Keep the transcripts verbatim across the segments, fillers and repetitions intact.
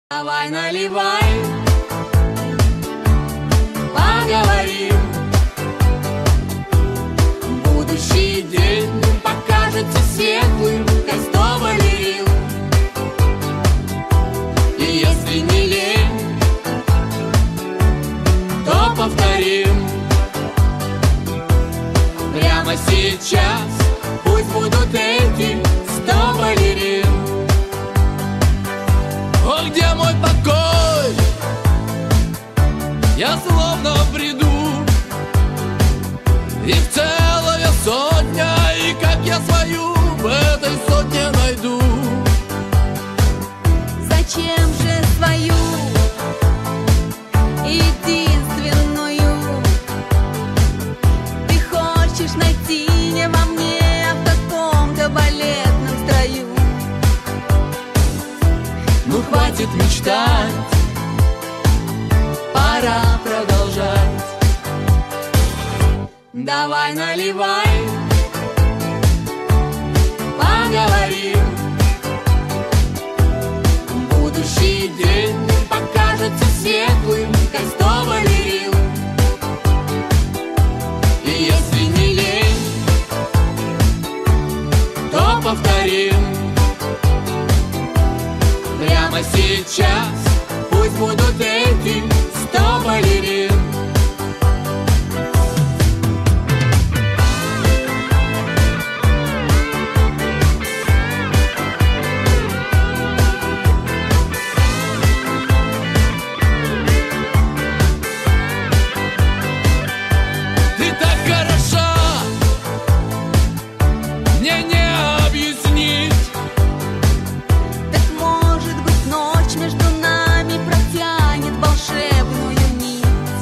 Давай наливай, поговорим. Будущий день покажется светлым, как сто балерин. И если не лень, то повторим. Прямо сейчас пусть будут эти сто балерин. О, где мой покой? Я словно бреду. Их целая сотня, и как я свою в этой сотне найду? Зачем же свою единственную ты хочешь найти не во мне, а в каком-то балетном строю? Ну хватит мечтать, пора продолжать. Давай наливай, поговорим. Будущий день покажется светлым, как сто балерин. И если не лень, то повторим. Прямо сейчас пусть будут эти сто балерин. Ты так хороша, мне не объяснить. Так может быть, ночь между нами протянет волшебную нить.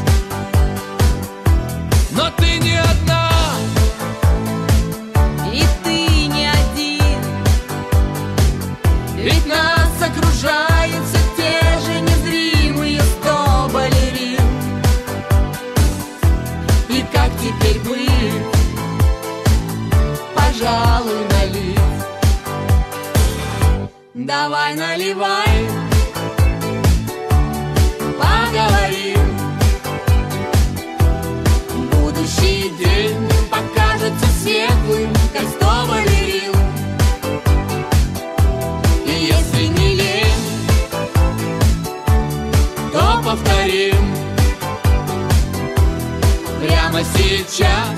Но ты не одна, И ты не один, Ведь нас окружают все те же незримые сто балерин. И как теперь быть, пожалуй, налить. Давай наливай, поговорим. Будущий день покажется светлым, как сто балерин. И если не лень, то повторим. Прямо сейчас